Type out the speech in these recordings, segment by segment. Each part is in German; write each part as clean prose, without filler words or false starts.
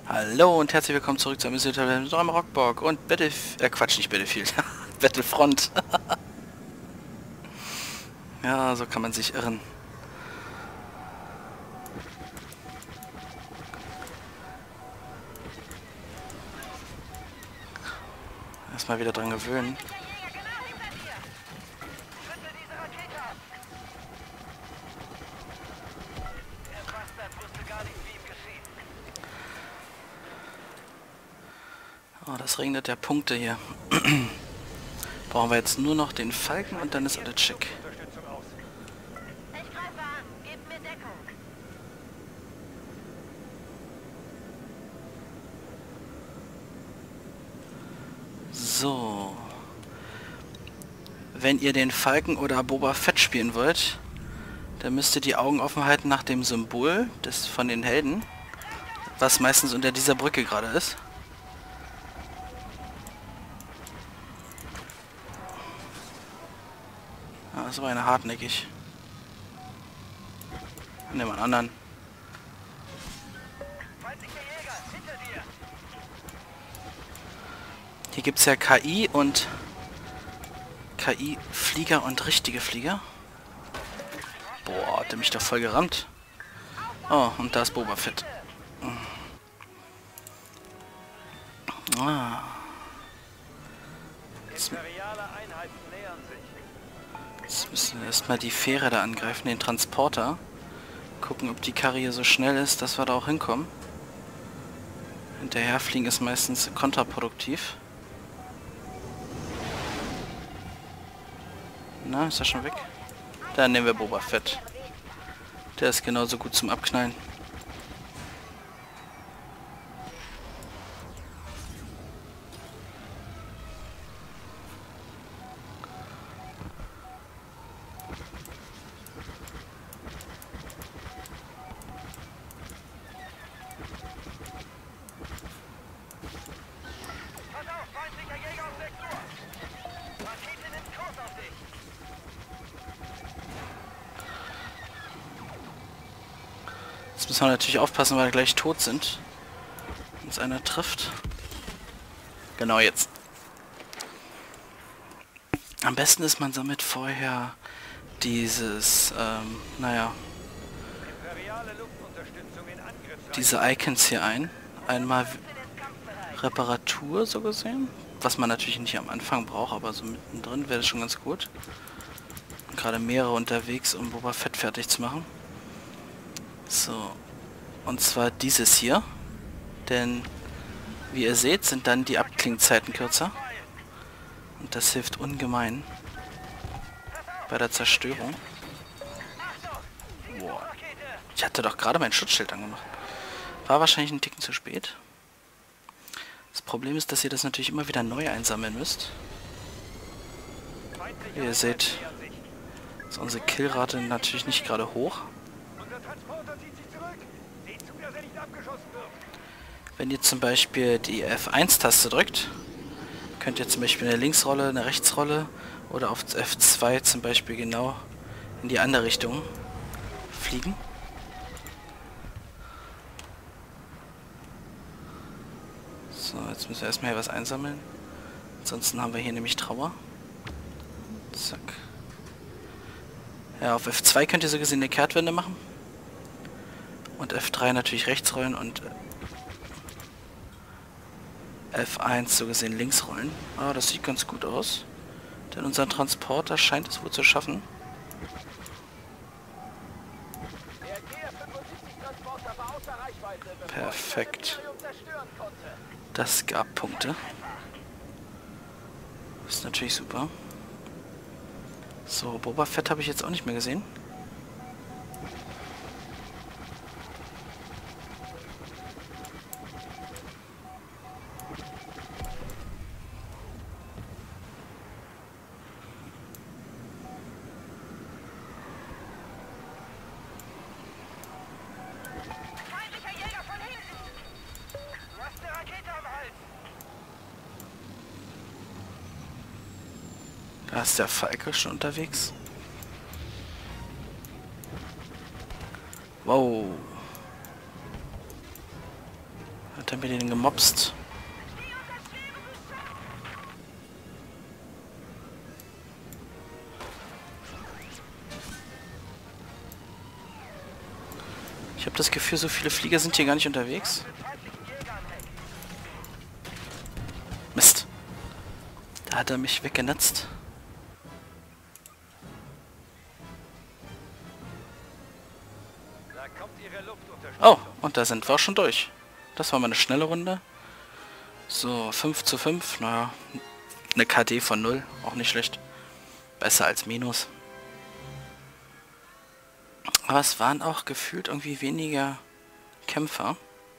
Hallo und herzlich willkommen zurück zu einem Rockborg und Quatsch, nicht Battlefield. Battlefront. Ja, so kann man sich irren. Erstmal wieder dran gewöhnen. Oh, das regnet ja Punkte hier. Brauchen wir jetzt nur noch den Falken und dann ist alles schick. So. Wenn ihr den Falken oder Boba Fett spielen wollt, dann müsst ihr die Augen offen halten nach dem Symbol des von den Helden, was meistens unter dieser Brücke gerade ist. Ah, das war eine hartnäckig. Nehmen wir einen anderen. Hier gibt es ja KI und KI-Flieger und richtige Flieger. Boah, hat der mich doch voll gerammt. Oh, und da ist Boba Fett. Ah. Jetzt müssen wir erstmal die Fähre da angreifen, den Transporter. Gucken, ob die Karre hier so schnell ist, dass wir da auch hinkommen. Hinterherfliegen ist meistens kontraproduktiv. Na, ist er schon weg? Dann nehmen wir Boba Fett. Der ist genauso gut zum Abknallen. Jetzt müssen wir natürlich aufpassen, weil wir gleich tot sind. Wenn uns einer trifft. Genau jetzt. Am besten ist, man sammelt vorher dieses, naja, diese Icons hier ein. Einmal Reparatur, so gesehen. Was man natürlich nicht am Anfang braucht, aber so mittendrin wäre das schon ganz gut. Gerade mehrere unterwegs, um Boba Fett fertig zu machen. So. Und zwar dieses hier. Denn, wie ihr seht, sind dann die Abklingzeiten kürzer. Und das hilft ungemein bei der Zerstörung. Boah. Ich hatte doch gerade mein Schutzschild angemacht. War wahrscheinlich ein Ticken zu spät. Das Problem ist, dass ihr das natürlich immer wieder neu einsammeln müsst. Wie ihr seht, ist unsere Killrate natürlich nicht gerade hoch. Wenn ihr zum Beispiel die F1-Taste drückt, könnt ihr zum Beispiel eine Linksrolle, eine Rechtsrolle oder auf F2 zum Beispiel genau in die andere Richtung fliegen. So, jetzt müssen wir erstmal hier was einsammeln. Ansonsten haben wir hier nämlich Trauer. Zack. Ja, auf F2 könnt ihr so gesehen eine Kehrtwende machen. Und F3 natürlich rechts rollen und F1 so gesehen links rollen. Ah, das sieht ganz gut aus. Denn unser Transporter scheint es wohl zu schaffen. Perfekt. Das gab Punkte. Das ist natürlich super. So, Boba Fett habe ich jetzt auch nicht mehr gesehen. Da ist der Falke schon unterwegs. Wow. hat mir den gemobst. Ich habe das Gefühl, so viele Flieger sind hier gar nicht unterwegs. Mist. Da hat er mich weggenetzt. Oh, und da sind wir auch schon durch. Das war mal eine schnelle Runde. So, 5:5. Naja, eine KD von 0. Auch nicht schlecht. Besser als Minus. Aber es waren auch gefühlt irgendwie weniger Kämpfer.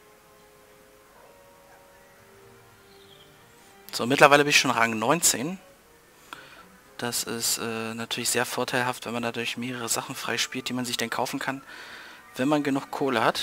So, mittlerweile bin ich schon Rang 19. Das ist natürlich sehr vorteilhaft, wenn man dadurch mehrere Sachen freispielt, die man sich dann kaufen kann, wenn man genug Kohle hat.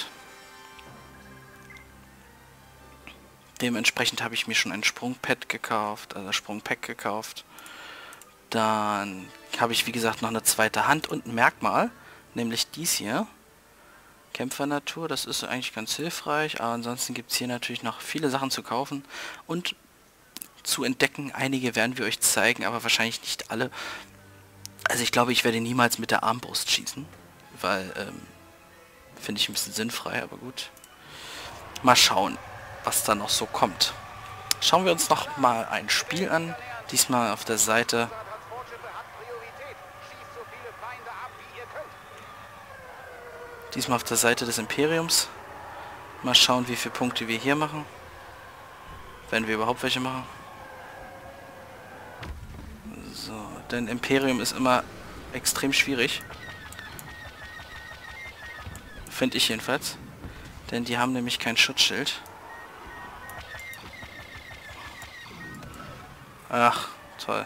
Dementsprechend habe ich mir schon ein Sprungpad gekauft, also Sprungpack gekauft. Dann habe ich, wie gesagt, noch eine zweite Hand und ein Merkmal, nämlich dies hier. Kämpfernatur, das ist eigentlich ganz hilfreich, aber ansonsten gibt es hier natürlich noch viele Sachen zu kaufen und zu entdecken. Einige werden wir euch zeigen, aber wahrscheinlich nicht alle. Also ich glaube, ich werde niemals mit der Armbrust schießen, weil, finde ich ein bisschen sinnfrei, aber gut. Mal schauen, was da noch so kommt. Schauen wir uns noch mal ein Spiel an, diesmal auf der Seite. Diesmal auf der Seite des Imperiums. Mal schauen, wie viele Punkte wir hier machen. Wenn wir überhaupt welche machen. So, denn Imperium ist immer extrem schwierig. Finde ich jedenfalls. Denn die haben nämlich kein Schutzschild. Ach, toll.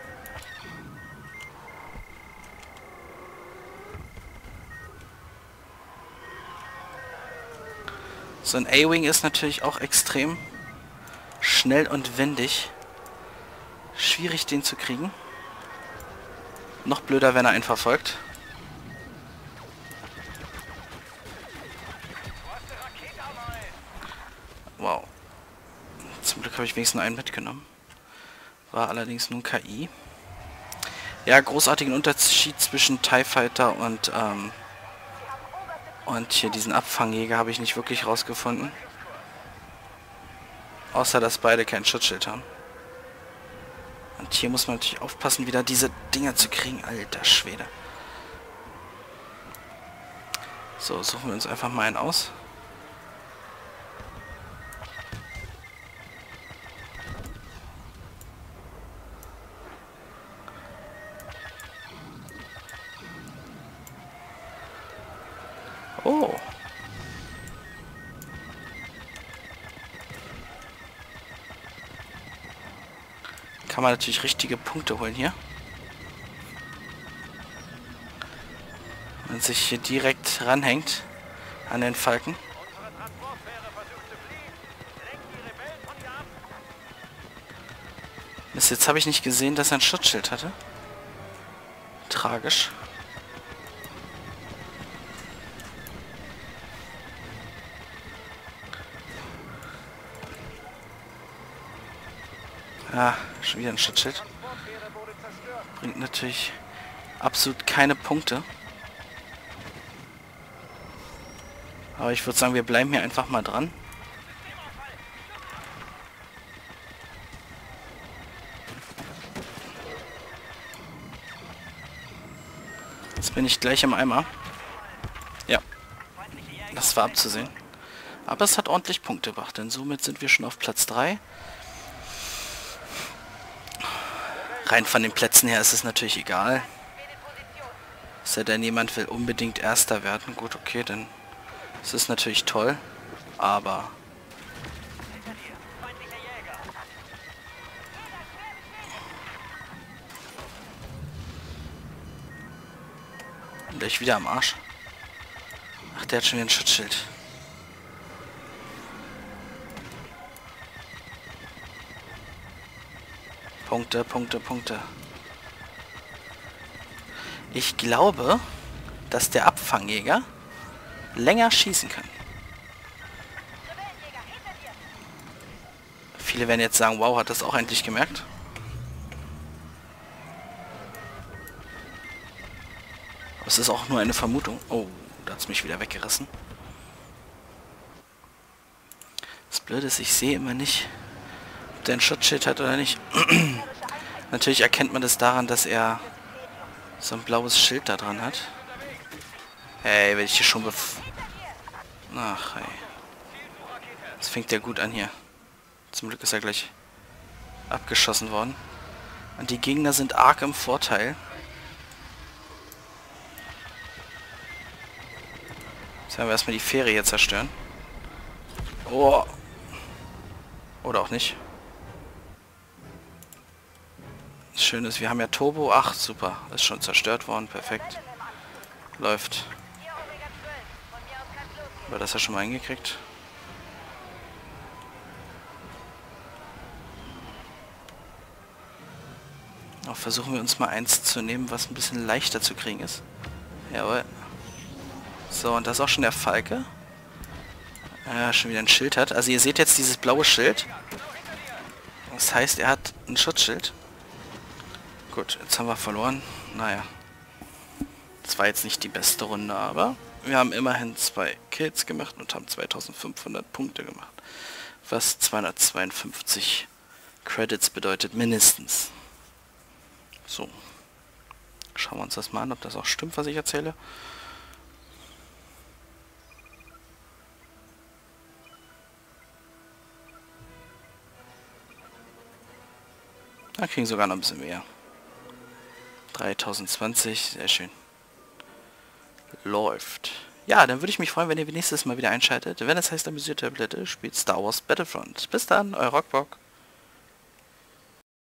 So ein A-Wing ist natürlich auch extrem schnell und wendig. Schwierig, den zu kriegen. Noch blöder, wenn er einen verfolgt. Wow. Zum Glück habe ich wenigstens nur einen mitgenommen. War allerdings nun KI. Ja, großartigen Unterschied zwischen TIE Fighter und hier diesen Abfangjäger habe ich nicht wirklich rausgefunden. Außer, dass beide kein Schutzschild haben. Und hier muss man natürlich aufpassen, wieder diese Dinger zu kriegen. Alter Schwede. So, suchen wir uns einfach mal einen aus. Oh. Kann man natürlich richtige Punkte holen hier. Wenn sich hier direkt ranhängt an den Falken. Mist, jetzt habe ich nicht gesehen, dass er ein Schutzschild hatte. Tragisch. Ah, schon wieder ein Schutzschild. Bringt natürlich absolut keine Punkte. Aber ich würde sagen, wir bleiben hier einfach mal dran. Jetzt bin ich gleich im Eimer. Ja, das war abzusehen. Aber es hat ordentlich Punkte gebracht, denn somit sind wir schon auf Platz 3. Rein von den Plätzen her ist es natürlich egal. Sei denn jemand will unbedingt Erster werden. Gut, okay, dann ist es natürlich toll. Aber gleich wieder am Arsch. Ach, der hat schon wieder ein Schutzschild. Punkte, Punkte, Punkte. Ich glaube, dass der Abfangjäger länger schießen kann. Viele werden jetzt sagen, wow, hat das auch endlich gemerkt. Aber es ist auch nur eine Vermutung. Oh, da hat es mich wieder weggerissen. Das Blöde ist, ich sehe immer nicht, ob der ein Schutzschild hat oder nicht. Natürlich erkennt man das daran, dass er so ein blaues Schild da dran hat. Hey, wenn ich hier schon Ach, hey. Das fängt ja gut an hier. Zum Glück ist er gleich abgeschossen worden. Und die Gegner sind arg im Vorteil. Jetzt werden wir erstmal die Fähre hier zerstören. Oh. Oder auch nicht. Das Schöne ist, wir haben ja Turbo. Ach, super. Ist schon zerstört worden. Perfekt. Läuft. Aber das ja schon mal hingekriegt. Auch versuchen wir uns mal eins zu nehmen, was ein bisschen leichter zu kriegen ist. Jawohl. So, und das ist auch schon der Falke. Ja, schon wieder ein Schild hat. Also ihr seht jetzt dieses blaue Schild. Das heißt, er hat ein Schutzschild. Gut, jetzt haben wir verloren. Naja. Das war jetzt nicht die beste Runde, aber wir haben immerhin 2 Kills gemacht und haben 2500 Punkte gemacht. Was 252 Credits bedeutet, mindestens. So. Schauen wir uns das mal an, ob das auch stimmt, was ich erzähle. Da kriegen sogar noch ein bisschen mehr. 3020, sehr schön. Läuft. Ja, dann würde ich mich freuen, wenn ihr nächstes Mal wieder einschaltet. Wenn es heißt, amüsierte Tablette spielt Star Wars Battlefront. Bis dann, euer Rockbock.